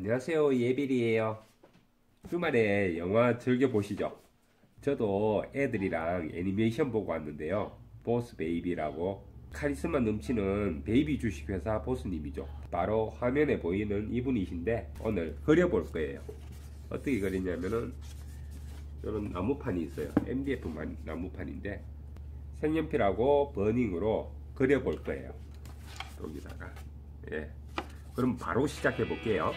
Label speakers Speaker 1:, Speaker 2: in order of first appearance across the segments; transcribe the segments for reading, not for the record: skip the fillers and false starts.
Speaker 1: 안녕하세요, 예빌이에요. 주말에 영화 즐겨보시죠. 저도 애들이랑 애니메이션 보고 왔는데요. 보스 베이비라고 카리스마 넘치는 베이비 주식회사 보스님이죠. 바로 화면에 보이는 이분이신데 오늘 그려볼 거예요. 어떻게 그리냐면은 이런 나무판이 있어요. MDF 나무판인데 색연필하고 버닝으로 그려볼 거예요. 여기다가. 예. 그럼 바로 시작해 볼게요.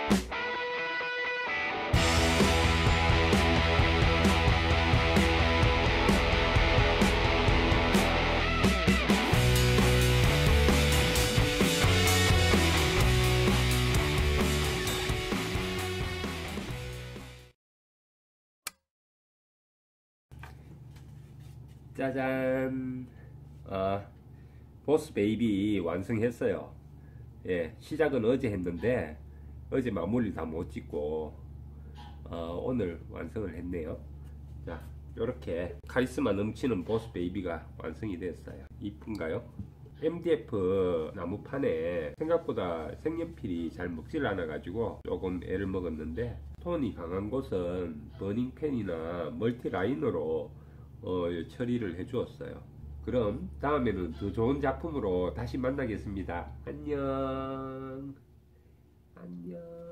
Speaker 1: 짜잔. 보스 베이비 완성했어요. 예, 시작은 어제 했는데 어제 마무리 다 못 짓고 오늘 완성을 했네요. 자, 이렇게 카리스마 넘치는 보스 베이비가 완성이 됐어요. 이쁜가요? MDF 나무판에 생각보다 색연필이 잘 먹질 않아 가지고 조금 애를 먹었는데, 톤이 강한 곳은 버닝펜이나 멀티라인으로 처리를 해 주었어요. 그럼 다음에는 더 좋은 작품으로 다시 만나겠습니다. 안녕. 안녕.